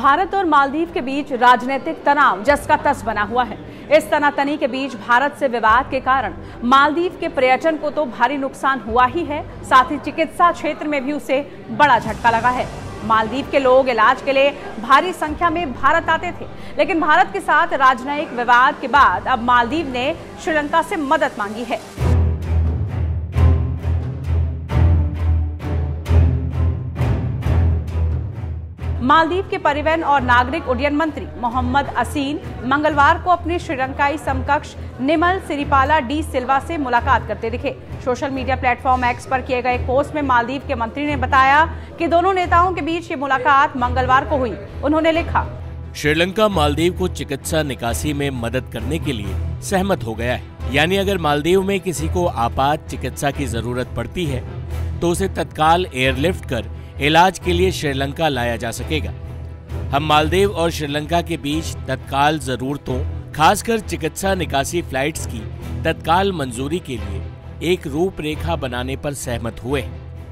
भारत और मालदीव के बीच राजनीतिक तनाव जस का तस बना हुआ है। इस तनातनी के बीच भारत से विवाद के कारण मालदीव के पर्यटन को तो भारी नुकसान हुआ ही है, साथ ही चिकित्सा क्षेत्र में भी उसे बड़ा झटका लगा है। मालदीव के लोग इलाज के लिए भारी संख्या में भारत आते थे, लेकिन भारत के साथ राजनयिक विवाद के बाद अब मालदीव ने श्रीलंका से मदद मांगी है। मालदीव के परिवहन और नागरिक उड्डयन मंत्री मोहम्मद असीन मंगलवार को अपने श्रीलंकाई समकक्ष निमल सिरिपाला डी सिल्वा से मुलाकात करते दिखे। सोशल मीडिया प्लेटफॉर्म एक्स पर किए गए पोस्ट में मालदीव के मंत्री ने बताया कि दोनों नेताओं के बीच ये मुलाकात मंगलवार को हुई। उन्होंने लिखा, श्रीलंका मालदीव को चिकित्सा निकासी में मदद करने के लिए सहमत हो गया है। यानी अगर मालदीव में किसी को आपात चिकित्सा की जरूरत पड़ती है तो उसे तत्काल एयरलिफ्ट कर इलाज के लिए श्रीलंका लाया जा सकेगा। हम मालदीव और श्रीलंका के बीच तत्काल जरूरतों, खासकर चिकित्सा निकासी फ्लाइट्स की तत्काल मंजूरी के लिए एक रूपरेखा बनाने पर सहमत हुए।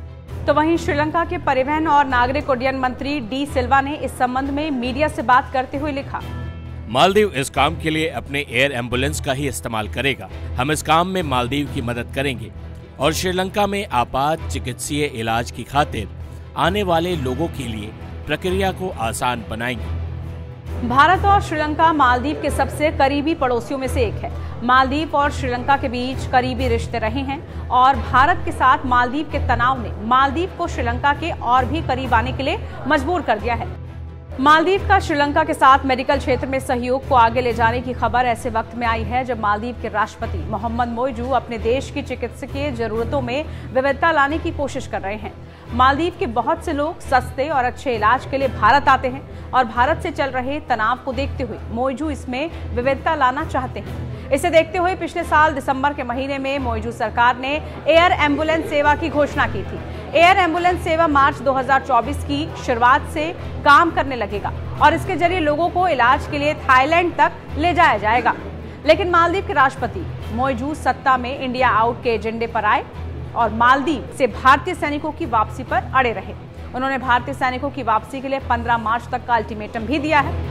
तो वहीं श्रीलंका के परिवहन और नागरिक उड्डयन मंत्री डी सिल्वा ने इस संबंध में मीडिया से बात करते हुए लिखा, मालदीव इस काम के लिए अपने एयर एम्बुलेंस का ही इस्तेमाल करेगा। हम इस काम में मालदीव की मदद करेंगे और श्रीलंका में आपात चिकित्सीय इलाज की खातिर आने वाले लोगों के लिए प्रक्रिया को आसान बनाएंगे। भारत और श्रीलंका मालदीव के सबसे करीबी पड़ोसियों में से एक है। मालदीव और श्रीलंका के बीच करीबी रिश्ते रहे हैं और भारत के साथ मालदीव के तनाव ने मालदीव को श्रीलंका के और भी करीब आने के लिए मजबूर कर दिया है। मालदीव का श्रीलंका के साथ मेडिकल क्षेत्र में सहयोग को आगे ले जाने की खबर ऐसे वक्त में आई है जब मालदीव के राष्ट्रपति मोहम्मद मोइजू अपने देश की चिकित्सकीय जरूरतों में विविधता लाने की कोशिश कर रहे हैं। मालदीव के बहुत से लोग सस्ते और अच्छे इलाज के लिए भारत आते हैं और भारत से चल रहे तनाव को देखते हुए मोइजू इसमें विविधता लाना चाहते हैं। इसे देखते हुए पिछले साल दिसंबर के महीने में मोइजू सरकार ने एयर एम्बुलेंस सेवा की घोषणा की थी। एयर एम्बुलेंस सेवा मार्च 2024 की शुरुआत से काम करने लगेगा और इसके जरिए लोगों को इलाज के लिए थाईलैंड तक ले जाया जाएगा। लेकिन मालदीव के राष्ट्रपति मोइजू सत्ता में इंडिया आउट के एजेंडे पर आए और मालदीव से भारतीय सैनिकों की वापसी पर अड़े रहे। उन्होंने भारतीय सैनिकों की वापसी के लिए 15 मार्च तक का अल्टीमेटम भी दिया है।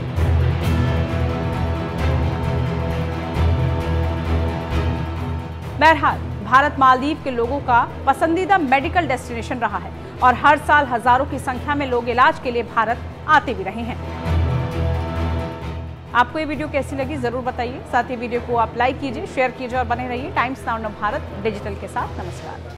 बहरहाल भारत मालदीव के लोगों का पसंदीदा मेडिकल डेस्टिनेशन रहा है और हर साल हजारों की संख्या में लोग इलाज के लिए भारत आते भी रहे हैं। आपको ये वीडियो कैसी लगी जरूर बताइए। साथ ही वीडियो को आप लाइक कीजिए, शेयर कीजिए और बने रहिए टाइम्स नाउ भारत डिजिटल के साथ। नमस्कार।